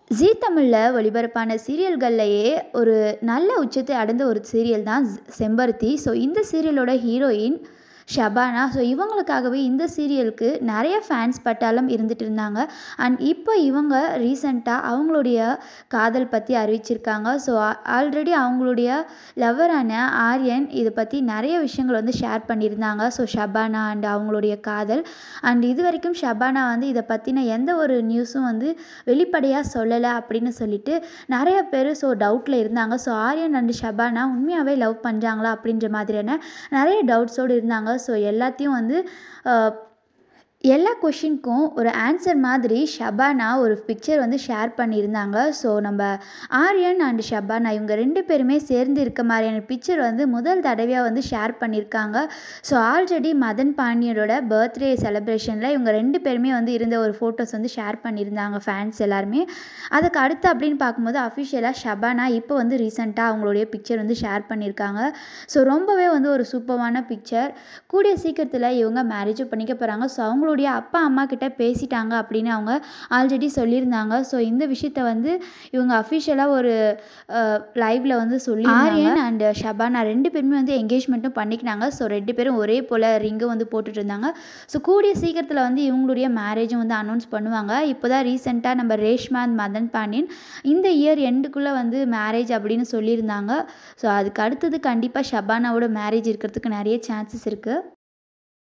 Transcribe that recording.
ஜீ தமிழ்ல ஒளிபரப்பான சீரியல்கள்லயே ஒரு நல்ல உச்சத்தை அடைந்த ஒரு சீரியல் தான் செம்பருத்தி. ஸோ இந்த சீரியலோட ஹீரோயின் ஷபானா. ஸோ இவங்களுக்காகவே இந்த சீரியலுக்கு நிறைய ஃபேன்ஸ் பட்டாளம் இருந்துட்டு இருந்தாங்க. அண்ட் இப்போ இவங்க ரீசெண்டாக அவங்களுடைய காதல் பற்றி அறிவிச்சிருக்காங்க. ஸோ ஆல்ரெடி அவங்களுடைய லவ்வரான ஆரியன் இதை பற்றி நிறைய விஷயங்கள் வந்து ஷேர் பண்ணியிருந்தாங்க. ஸோ ஷபானா அண்ட் அவங்களுடைய காதல் அண்ட் இது வரைக்கும் ஷபானா வந்து இதை பற்றின எந்த ஒரு நியூஸும் வந்து வெளிப்படையாக சொல்லலை அப்படின்னு சொல்லிட்டு நிறைய பேர் டவுட்டில் இருந்தாங்க. ஸோ ஆரியன் அண்ட் ஷபானா உண்மையாகவே லவ் பண்ணுறாங்களா அப்படின்ற மாதிரியான நிறைய டவுட்ஸோடு இருந்தாங்க. ஸோ எல்லாத்தையும் வந்து எல்லா கொஷினுக்கும் ஒரு ஆன்சர் மாதிரி ஷபானா ஒரு பிக்சர் வந்து ஷேர் பண்ணியிருந்தாங்க. ஸோ நம்ம ஆரியன் அண்ட் ஷபானா இவங்க 2 பேருமே சேர்ந்து இருக்க மாதிரியான பிக்சர் வந்து முதல் தடவையாக வந்து ஷேர் பண்ணியிருக்காங்க. ஸோ ஆல்ரெடி மதன் பாண்டியனோட பர்த்டே செலிப்ரேஷனில் இவங்க 2 பேருமே வந்து இருந்த ஒரு ஃபோட்டோஸ் வந்து ஷேர் பண்ணியிருந்தாங்க ஃபேன்ஸ் எல்லாருமே. அதுக்கு அடுத்து அப்படின்னு பார்க்கும்போது அஃபிஷியலாக ஷபானா இப்போ வந்து ரீசெண்டாக அவங்களுடைய பிக்சர் வந்து ஷேர் பண்ணியிருக்காங்க. ஸோ ரொம்பவே வந்து ஒரு சூப்பரான பிக்சர். கூடிய சீக்கிரத்தில் இவங்க மேரேஜும் பண்ணிக்க போகிறாங்க. ஸோ அவங்களுடைய அப்பா அம்மா கிட்ட பேசிட்டாங்க அப்படின்னு அவங்க ஆல்ரெடி சொல்லியிருந்தாங்க. ஸோ இந்த விஷயத்த வந்து இவங்க அஃபிஷியலாக ஒரு லைவ்ல வந்து சொல்லி ஆரியன் அண்ட் ஷபானா 2 பேருமே வந்து என்கேஜ்மெண்ட்டும் பண்ணிக்கினாங்க. ஸோ 2 பேரும் ஒரே போல் ரிங்கு வந்து போட்டுட்டு இருந்தாங்க. ஸோ கூடிய சீக்கிரத்தில் வந்து இவங்களுடைய மேரேஜும் வந்து அனௌன்ஸ் பண்ணுவாங்க. இப்போ தான் ரீசெண்டாக நம்ம ரேஷ்மா மதன் பாண்டியன் இந்த இயர் எண்டுக்குள்ளே வந்து மேரேஜ் அப்படின்னு சொல்லியிருந்தாங்க. ஸோ அதுக்கு அடுத்தது கண்டிப்பாக ஷபானாவோட மேரேஜ் இருக்கிறதுக்கு நிறைய சான்சஸ் இருக்குது.